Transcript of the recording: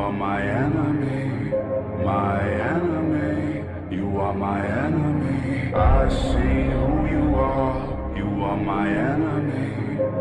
are my enemy, my enemy. You are my enemy. I see who you are. You are my enemy.